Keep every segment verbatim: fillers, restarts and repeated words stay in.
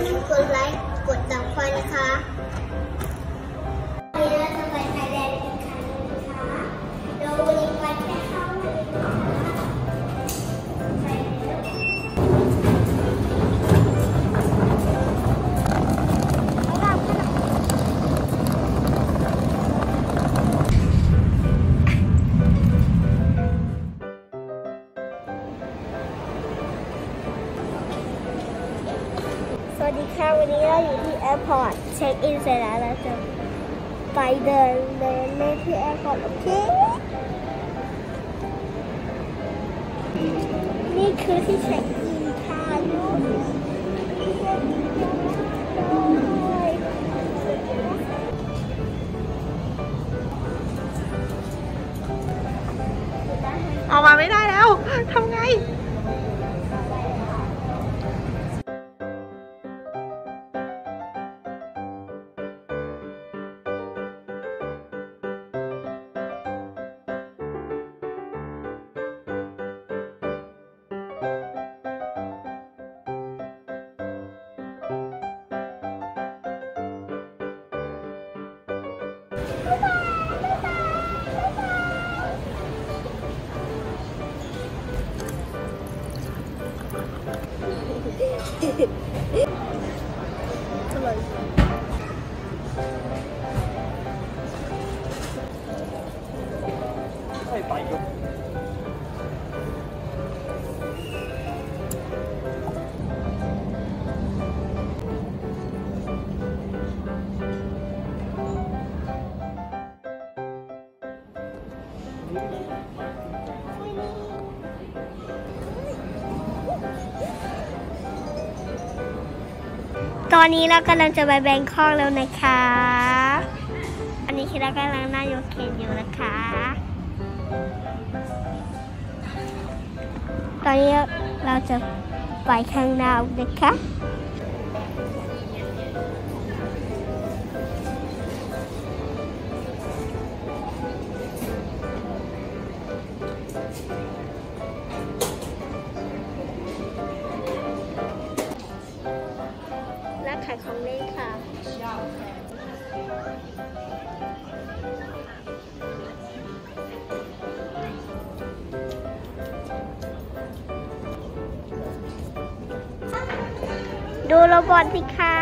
ลืมกดไลค์กดติดตามนะคะวันนี้เราจะไปไทยแลนด์อีกครั้งนึงนะคะเราวันนี้ไปแค่เข้าเลยสวัสดีค่ะวันนี้เราอยู่ที่แอร์พอร์ตเช็คอินเสร็จแล้วเราจะไปเดินเดินเล่นที่แอร์พอร์ตโอเคนี่คือที่เช็คอินค่ะลูกออกมาไม่ได้แล้วทำไงไม่ไปก็ตอนนี้เรากำลังจะไปแบงคอกแล้วนะคะอันนี้คิดเรากำลังนั่งยกเคนอยู่นะคะตอนนี้เราจะไปข้างหน้านะคะร้านขายของเล่นค่ะดูโรบอทสิคะ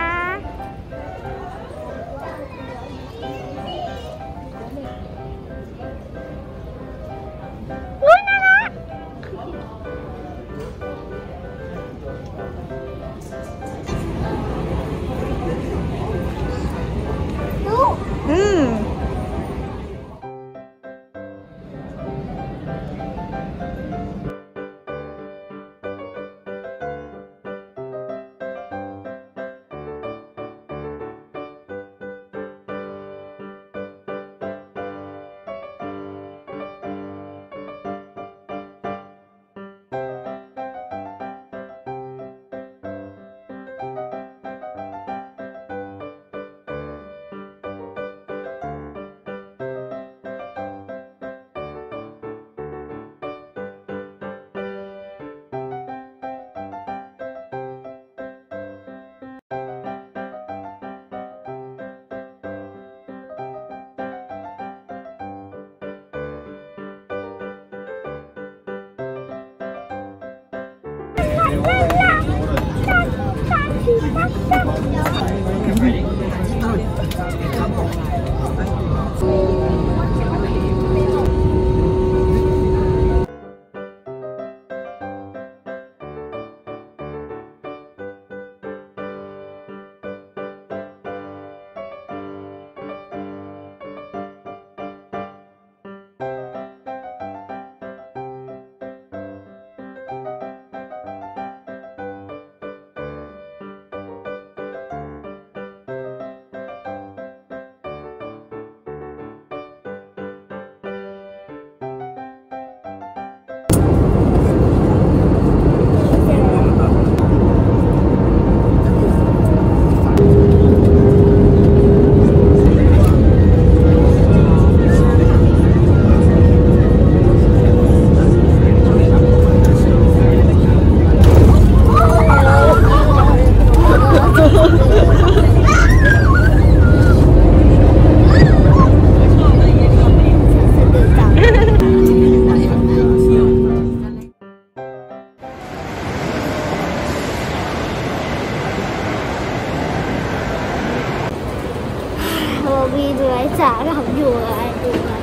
อุ๊ยน่ารักดูอืมษากับอยู่อะไรอยู่อะไร